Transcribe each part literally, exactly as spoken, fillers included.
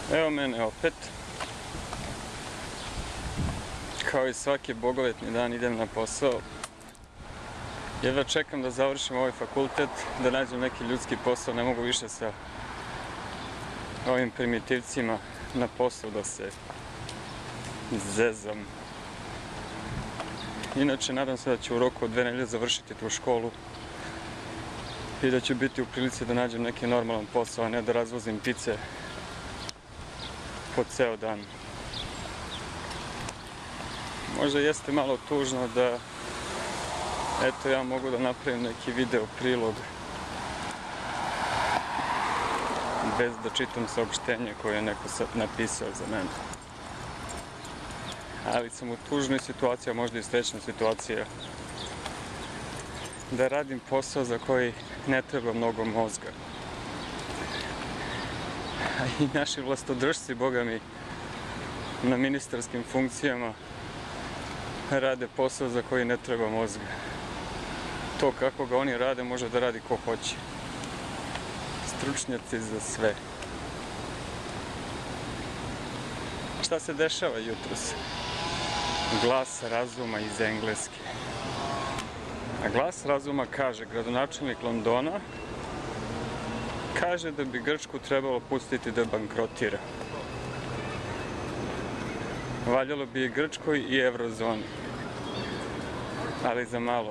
Evo mene opet. Kao i svaki bogovetni dan idem na posao. Jedva čekam da završim ovaj fakultet, da nađem neki ljudski posao, ne mogu više sa ovim primitivcima na posao da se zezam. Inače, nadam se da ću u roku od dve nedelje završiti tu školu i da ću biti u prilici da nađem neki normalan posao, a ne da razvozim pice po ceo dan. Možda jeste malo tužno da eto ja mogu da napravim neki video prilog bez da čitam saopštenje koje je neko sad napisao za mene. Ali sam u tužnoj situaciji, a možda i srećnoj situaciji, da radim posao za koji ne treba mnogo mozga. A i naši vlastodržci, boga mi, na ministarskim funkcijama rade posao za koji ne treba mozga. To kako ga oni rade može da radi ko hoće. Stručnjaci za sve. Šta se dešava jutros? Glas razuma iz engleske. A glas razuma kaže, gradonačelnik Londona kaže da bi Grčku trebalo pustiti da bankrotira. Valjalo bi i Grčkoj i Eurozoni. Ali za malo.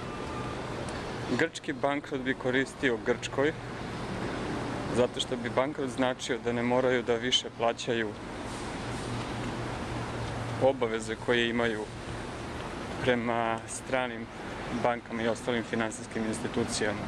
Grčki bankrot bi koristio Grčkoj, zato što bi bankrot značio da ne moraju da više plaćaju obaveze koje imaju prema stranim bankama i ostalim finansijskim institucijama.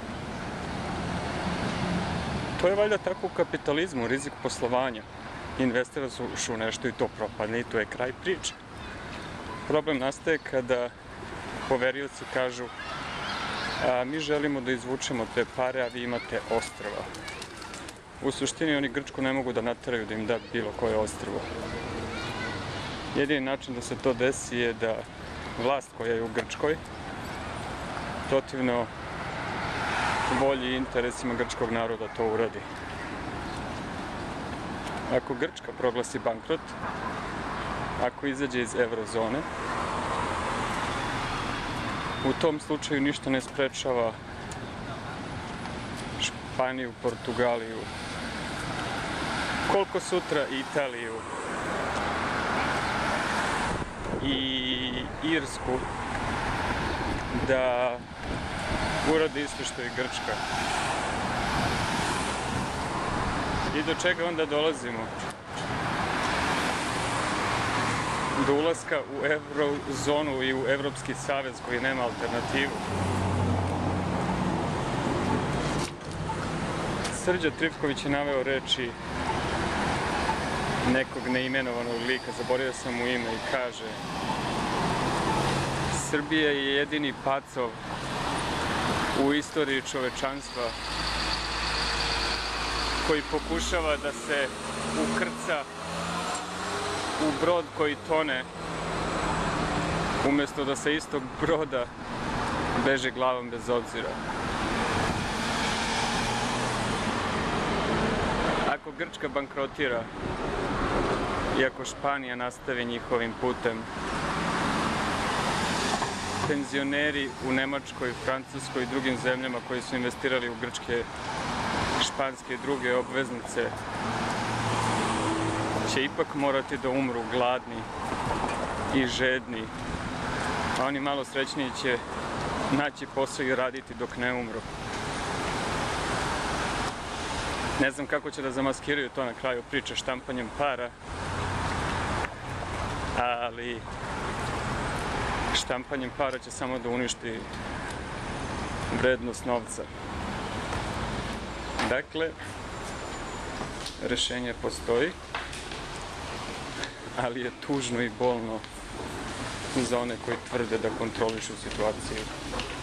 To je valjda tako u kapitalizmu, rizik poslovanja. Investiraš u nešto i to propadne i to je kraj priče. Problem nastaje kada poverioci kažu a mi želimo da izvučemo te pare, a vi imate ostrva. U suštini oni Grčku ne mogu da nateraju da im da bilo koje ostrvo. Jedini način da se to desi je da vlast koja je u Grčkoj, protivno volji i interesima grčkog naroda, to uradi. Ako Grčka proglasi bankrot, ako izađe iz Eurozone, u tom slučaju ništa ne sprečava Španiju, Portugaliju, koliko sutra Italiju i Irsku da uradi isto što i Grčka. I do čega onda dolazimo? Do ulaska u Eurozonu i u Evropski savez koji nema alternativu. Srđa Trifković je naveo reči nekog neimenovanog lika, zaboravio sam mu ime, i kaže: Srbija je jedini pacov u istoriji čovečanstva koji pokušava da se ukrca u brod koji tone, umjesto da sa istog broda beže glavom bez obzira. Ako Grčka bankrotira i ako Španija nastavi njihovim putem, penzioneri u Nemačkoj, Francuskoj i drugim zemljama koji su investirali u grčke, španske i druge obveznice će ipak morati da umru gladni i žedni, a oni malo srećniji će naći posao i raditi dok ne umru. Ne znam kako će da zamaskiraju to na kraju priče štampanjem para, ali štampanjem para će samo da uništi vrednost novca. Dakle, rešenje postoji, ali je tužno i bolno za one koji tvrde da kontrolišu situaciju.